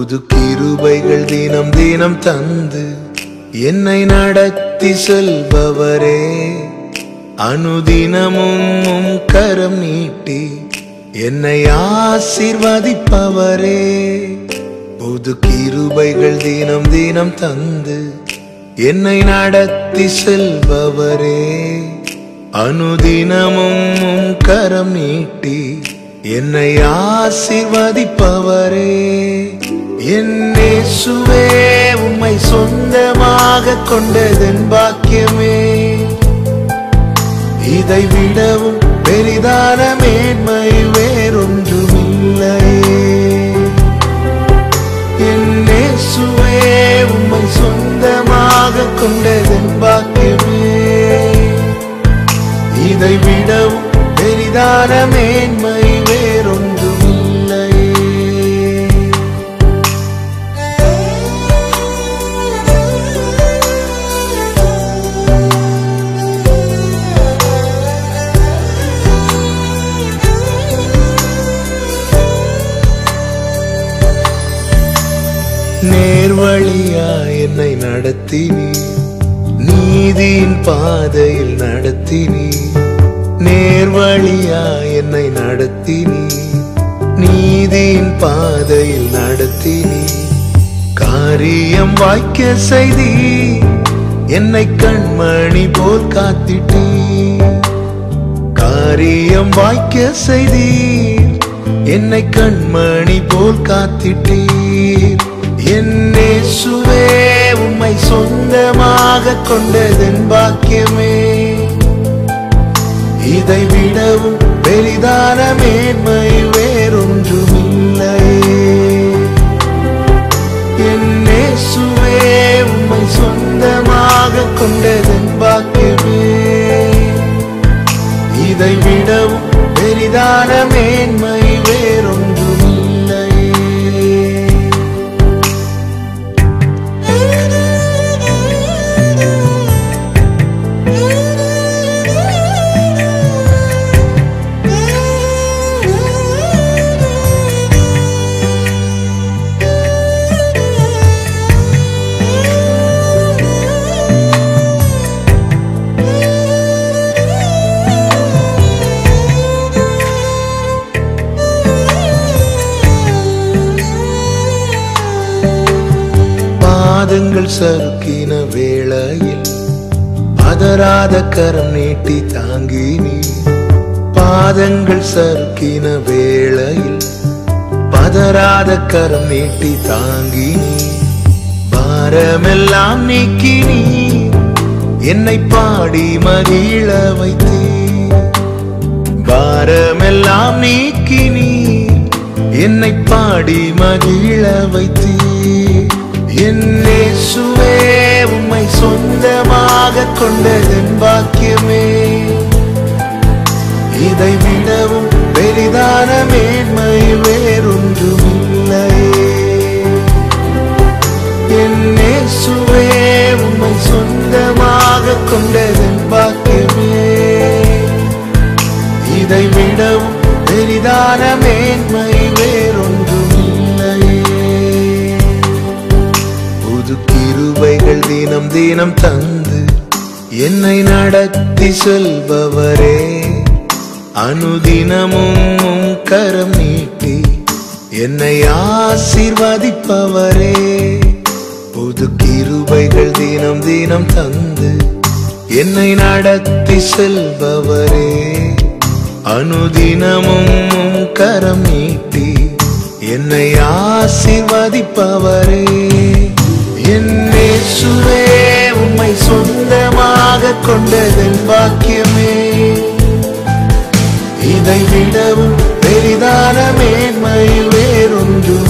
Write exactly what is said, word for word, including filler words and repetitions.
புது கிருபைகள் தினம் தினம் தந்து என்னை நடத்தி செல்பவரே, அனுதினமும் உம் கரம் நீட்டி என்னை ஆசீர்வதிப்பவரே. புது கிருபைகள் தினம் தினம் தந்து என்னை நடத்தி செல்பவரே, அனுதினமும் உம் கரம் நீட்டி என்னை ஆசீர்வதிப்பவரே. என் இயேசுவே, உம்மை சொந்தமாக கொண்டதென் பாக்கியமே, இதை விடவும் பெரிதான மேன்மை வேறொன்றுமில்லையே. என் இயேசுவே, உம்மை சொந்தமாக கொண்டதென் பாக்கியமே, இதை விடவும் பெரிதான மேன்மை வேறொன்றுமில்லையே. நேர்வழியா என்னை நடத்தினீர், நீதியின் பாதையில் நடத்தினீர். நேர்வழியா என்னை நடத்தினீர், நீதியின் பாதையில் நடத்தினீர். காரியம் வாய்க்க செய்தீர், என்னை கண்மணி போல் காத்திட்டீர். காரியம் வாய்க்க செய்தீர், என்னை கண்மணி போல் காத்திட்டீர். என் இயேசுவே, உம்மை சொந்தமாக கொண்டதென் பாக்கியமே, இதை விடவும் பெரிதான மேன்மை வேறொன்றுமில்லையே. என் இயேசுவே, உம்மை சொந்தமாக கொண்டதென் பாக்கியமே, இதை விடவும் பெரிதான மேன்மை வேறொன்றுமில்லையே. பாதங்கள் சறுக்கின வேளையில் பதறாத கரம் நீட்டி தாங்கினீ. பாதங்கள் சறுக்கின வேளையில் பதறாத கரம் நீட்டி தாங்கினீ. பாரமெல்லாம் நீக்கினீ, என்னை பாடி மகிழ வைத்தீ. பாரமெல்லாம் நீக்கினீ, என்னை பாடி மகிழ வைத்தீ. என் இயேசுவே, உம்மை சொந்தமாக கொண்டதென் பாக்கியமே, இதை விடவும் பெரிதான மேன்மை வேறொன்றுமில்லையே. என் இயேசுவே, உம்மை சொந்தமாக கொண்டதென் பாக்கியமே, இதை விடவும் பெரிதான மேன்மை வேறொன்றுமில்லையே. புது கிருபைகள் தினம் தினம் தந்து என்னை நடத்தி செல்பவரே, அனுதினமும் உம் கரம் நீட்டி என்னை ஆசீர்வதிப்பவரே. புது கிருபைகள் தினம் தினம் தந்து என்னை நடத்தி செல்பவரே, அனுதினமும் உம் கரம் நீட்டி என்னை ஆசீர்வதிப்பவரே. என் இயேசுவே, உம்மை சொந்தமாக கொண்டதென் பாக்கியமே, இதை விடவும் பெரிதான மேன்மை வேறொன்றும்